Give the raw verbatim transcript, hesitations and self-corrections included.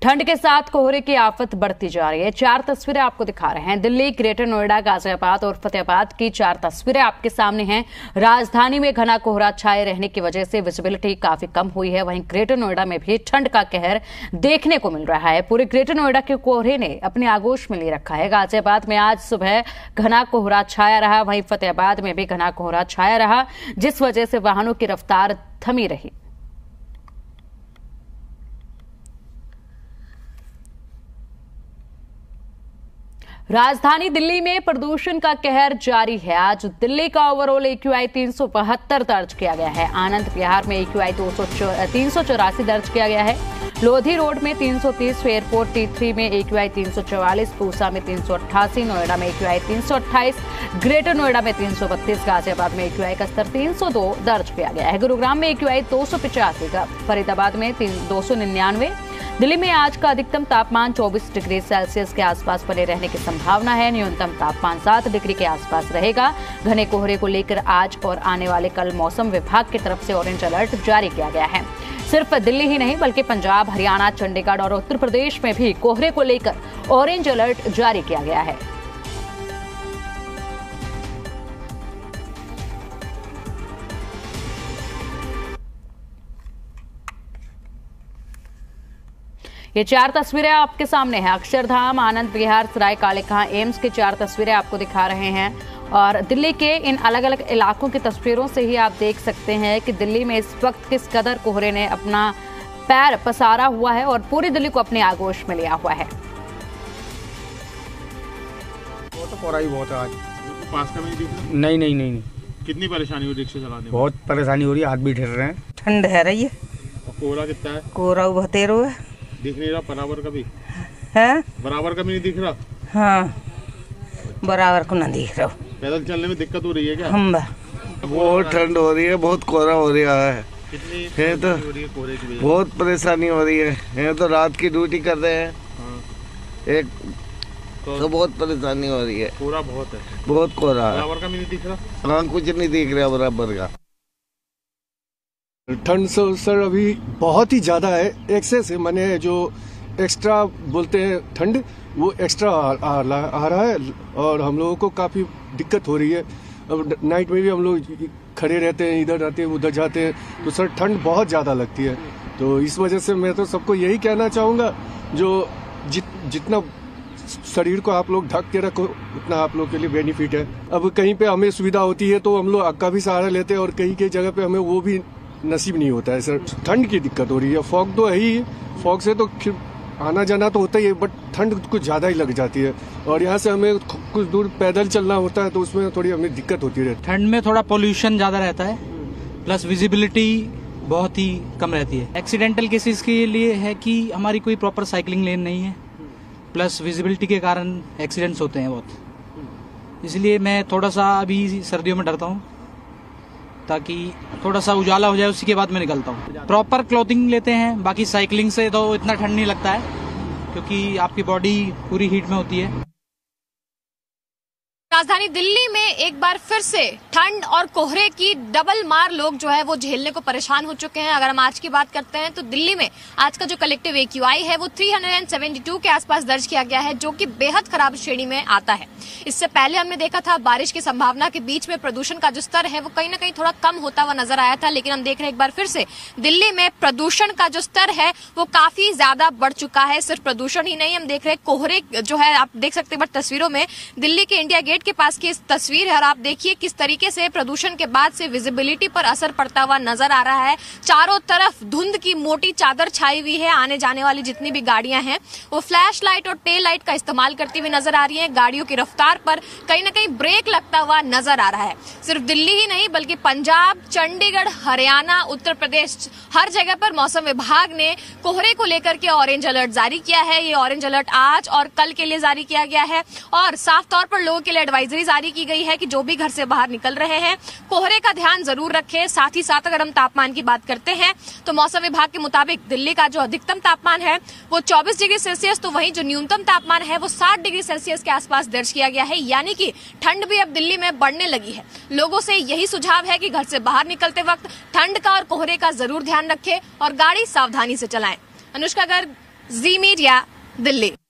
ठंड के साथ कोहरे की आफत बढ़ती जा रही है। चार तस्वीरें आपको दिखा रहे हैं। दिल्ली, ग्रेटर नोएडा, गाजियाबाद और फतेहाबाद की चार तस्वीरें आपके सामने हैं। राजधानी में घना कोहरा छाए रहने की वजह से विजिबिलिटी काफी कम हुई है। वहीं ग्रेटर नोएडा में भी ठंड का कहर देखने को मिल रहा है। पूरे ग्रेटर नोएडा के कोहरे ने अपने आगोश में ले रखा है। गाजियाबाद में आज सुबह घना कोहरा छाया रहा, वहीं फतेहाबाद में भी घना कोहरा छाया रहा, जिस वजह से वाहनों की रफ्तार थमी रही। राजधानी दिल्ली में प्रदूषण का कहर जारी है। आज दिल्ली का ओवरऑल एक्यूआई तीन सौ बहत्तर दर्ज किया गया है। आनंद विहार में एक्यूआई तीन सौ चौरासी दर्ज किया गया है। लोधी रोड में तीन सौ तीस, एयरपोर्ट टी थ्री में एक्यूआई तीन सौ चौवालीस, पूसा में तीन सौ अट्ठासी, नोएडा में एक्यूआई तीन सौ अट्ठाईस, ग्रेटर नोएडा में तीन सौ बत्तीस, गाजियाबाद में एक्यूआई का स्तर तीन सौ दो दर्ज किया गया है। गुरुग्राम में एक्यूआई दो सौ पिचासी, फरीदाबाद में दो सौ निन्यानवे। दिल्ली में आज का अधिकतम तापमान चौबीस डिग्री सेल्सियस के आसपास बने रहने की संभावना है। न्यूनतम तापमान सात डिग्री के आसपास रहेगा। घने कोहरे को लेकर आज और आने वाले कल मौसम विभाग की तरफ से ऑरेंज अलर्ट जारी किया गया है। सिर्फ दिल्ली ही नहीं बल्कि पंजाब, हरियाणा, चंडीगढ़ और उत्तर प्रदेश में भी कोहरे को लेकर ऑरेंज अलर्ट जारी किया गया है। ये चार तस्वीरें आपके सामने हैं। अक्षरधाम, आनंद विहार, सराय काले खां, एम्स की चार तस्वीरें आपको दिखा रहे हैं। और दिल्ली के इन अलग अलग इलाकों की तस्वीरों से ही आप देख सकते हैं कि दिल्ली में इस वक्त किस कदर कोहरे ने अपना पैर पसारा हुआ है और पूरी दिल्ली को अपने आगोश में लिया हुआ है। वो तो कोहरा ही बहुत है आज। पास का नहीं दिख रहा? नहीं नहीं नहीं नहीं। कितनी परेशानी हो रही रिक्शा चलाने में? बहुत परेशानी हो रही है, हाथ भी ठहर रहे हैं। ठंड है रही है। कोहरा कितना है? कोहरा बतेरो है। दिख नहीं रहा बराबर का भी है? बराबर का भी नहीं दिख रहा। हाँ, बराबर को ना दिख रहा। पैदल चलने में दिक्कत हो रही है क्या? हम बहुत ठंड हो रही है, बहुत कोहरा हो रहा है। कितनी है तो हो रही है कोहरे की वजह? बहुत परेशानी हो रही है। है तो रात की ड्यूटी कर रहे हैं। हाँ। एक तो, तो बहुत परेशानी हो रही है। कोहरा बहुत है, बहुत कोहरा है। बराबर का भी नहीं दिख रहा। हाँ, कुछ नहीं दिख रहा बराबर का। ठंड सर सर अभी बहुत ही ज्यादा है, एक्सेस है। माने जो एक्स्ट्रा बोलते हैं ठंड, वो एक्स्ट्रा आ, आ, आ रहा है और हम लोगों को काफी दिक्कत हो रही है। अब नाइट में भी हम लोग खड़े रहते हैं, इधर जाते हैं उधर जाते हैं, तो सर ठंड बहुत ज्यादा लगती है। तो इस वजह से मैं तो सबको यही कहना चाहूँगा, जो जित, जितना शरीर को आप लोग ढक के रखो उतना आप लोग के लिए बेनिफिट है। अब कहीं पे हमें सुविधा होती है तो हम लोग अक्का भी सहारा लेते हैं और कहीं कहीं जगह पे हमें वो भी नसीब नहीं होता है। सर ठंड की दिक्कत हो रही है। फॉग तो है ही, फॉग से तो आना जाना तो होता ही है, बट ठंड कुछ ज्यादा ही लग जाती है और यहाँ से हमें कुछ दूर पैदल चलना होता है तो उसमें थोड़ी हमें दिक्कत होती है। ठंड में थोड़ा पोल्यूशन ज्यादा रहता है, प्लस विजिबिलिटी बहुत ही कम रहती है। एक्सीडेंटल केसेस के लिए है कि हमारी कोई प्रॉपर साइकिलिंग लेन नहीं है, प्लस विजिबिलिटी के कारण एक्सीडेंट्स होते हैं बहुत। इसलिए मैं थोड़ा सा अभी सर्दियों में डरता हूँ, ताकि थोड़ा सा उजाला हो जाए, उसी के बाद मैं निकलता हूँ। प्रॉपर क्लोथिंग लेते हैं, बाकी साइकिलिंग से तो इतना ठंड नहीं लगता है क्योंकि आपकी बॉडी पूरी हीट में होती है। राजधानी दिल्ली में एक बार फिर से ठंड और कोहरे की डबल मार लोग जो है वो झेलने को परेशान हो चुके हैं। अगर हम आज की बात करते हैं तो दिल्ली में आज का जो कलेक्टिव एक्यूआई है वो तीन सौ बहत्तर के आसपास दर्ज किया गया है, जो कि बेहद खराब श्रेणी में आता है। इससे पहले हमने देखा था बारिश की संभावना के बीच में प्रदूषण का जो स्तर है वो कहीं ना कहीं थोड़ा कम होता हुआ नजर आया था, लेकिन हम देख रहे हैं एक बार फिर से दिल्ली में प्रदूषण का जो स्तर है वो काफी ज्यादा बढ़ चुका है। सिर्फ प्रदूषण ही नहीं, हम देख रहे हैं कोहरे जो है, आप देख सकते हैं तस्वीरों में दिल्ली के इंडिया गेट के पास की इस तस्वीर है और आप देखिए किस तरीके से प्रदूषण के बाद से विजिबिलिटी पर असर पड़ता हुआ नजर आ रहा है। चारों तरफ धुंध की मोटी चादर छाई हुई है। आने जाने वाली जितनी भी गाड़ियां हैं वो फ्लैश लाइट और टेल लाइट का इस्तेमाल करती हुई नजर आ रही है। गाड़ियों की रफ्तार पर कहीं ना कहीं ब्रेक लगता हुआ नजर आ रहा है। सिर्फ दिल्ली ही नहीं बल्कि पंजाब, चंडीगढ़, हरियाणा, उत्तर प्रदेश, हर जगह पर मौसम विभाग ने कोहरे को लेकर के ऑरेंज अलर्ट जारी किया है। ये ऑरेंज अलर्ट आज और कल के लिए जारी किया गया है और साफ तौर पर लोगों के लिए एडवाइजरी जारी की गई है कि जो भी घर से बाहर निकल रहे हैं कोहरे का ध्यान जरूर रखें। साथ ही साथ अगर हम तापमान की बात करते हैं तो मौसम विभाग के मुताबिक दिल्ली का जो अधिकतम तापमान है वो चौबीस डिग्री सेल्सियस, तो वहीं जो न्यूनतम तापमान है वो सात डिग्री सेल्सियस के आसपास दर्ज किया गया है। यानी कि ठंड भी अब दिल्ली में बढ़ने लगी है। लोगों से यही सुझाव है कि घर से बाहर निकलते वक्त ठंड का और कोहरे का जरूर ध्यान रखें और गाड़ी सावधानी से चलाएं। अनुष्का गर्ग, जी मीडिया, दिल्ली।